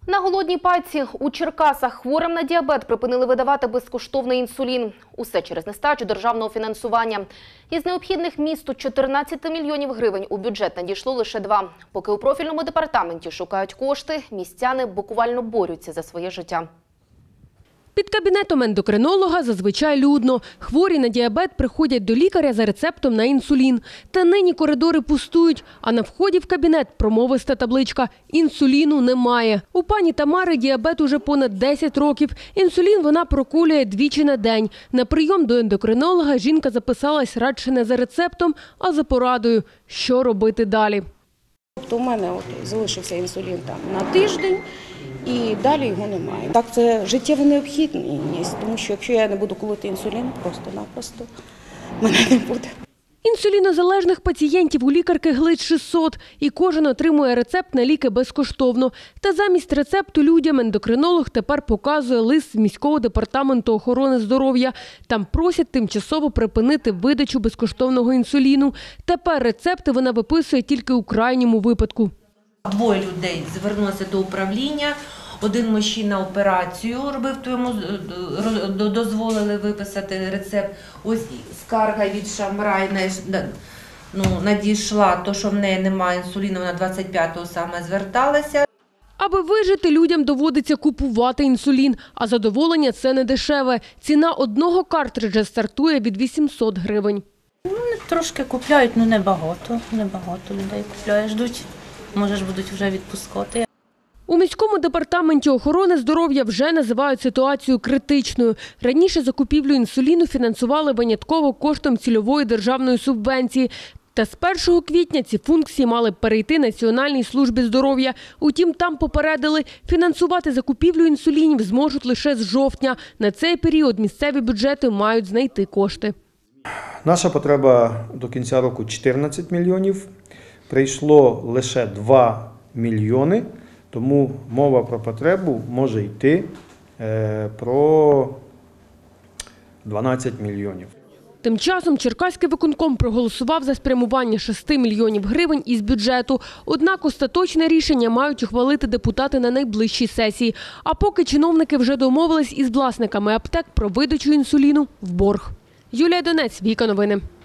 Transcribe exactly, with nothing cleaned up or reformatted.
На голодній пайці у Черкасах хворим на діабет припинили видавати безкоштовний інсулін. Усе через нестачу державного фінансування. Із необхідних місту чотирнадцяти мільйонів гривень у бюджет надійшло лише два. Поки у профільному департаменті шукають кошти, містяни буквально борються за своє життя. Під кабінетом ендокринолога зазвичай людно. Хворі на діабет приходять до лікаря за рецептом на інсулін. Та нині коридори пустують, а на вході в кабінет промовиста табличка «Інсуліну немає». У пані Тамари діабет уже понад десять років. Інсулін вона проколює двічі на день. На прийом до ендокринолога жінка записалась радше не за рецептом, а за порадою, що робити далі. У мене от залишився інсулін там на тиждень, і далі його немає. Так, це життєво необхідність, тому що якщо я не буду колоти інсулін, просто-напросто мене не буде. Інсулінозалежних пацієнтів у лікарки Глич шістсот, і кожен отримує рецепт на ліки безкоштовно. Та замість рецепту людям ендокринолог тепер показує лист з міського департаменту охорони здоров'я. Там просять тимчасово припинити видачу безкоштовного інсуліну. Тепер рецепти вона виписує тільки у крайньому випадку. Двоє людей звернулися до управління. Один мужчина операцію робив, то йому дозволили виписати рецепт. Ось скарга від Шамрай ну, надійшла, то що в неї немає інсуліну, вона двадцять п'ятого саме зверталася. Аби вижити, людям доводиться купувати інсулін, а задоволення – це не дешеве. Ціна одного картриджа стартує від вісімсот гривень. Ну, трошки купляють, ну небагато, небагато людей купляє, ждуть, може ж будуть вже відпускати. У міському департаменті охорони здоров'я вже називають ситуацію критичною. Раніше закупівлю інсуліну фінансували винятково коштом цільової державної субвенції. Та з першого квітня ці функції мали б перейти Національній службі здоров'я. Утім, там попередили, фінансувати закупівлю інсулінів зможуть лише з жовтня. На цей період місцеві бюджети мають знайти кошти. Наша потреба до кінця року – чотирнадцять мільйонів. Прийшло лише два мільйони. Тому мова про потребу може йти про дванадцять мільйонів. Тим часом Черкаський виконком проголосував за спрямування шести мільйонів гривень із бюджету. Однак остаточне рішення мають ухвалити депутати на найближчій сесії. А поки чиновники вже домовились із власниками аптек про видачу інсуліну в борг. Юлія Донець, Віка Новини.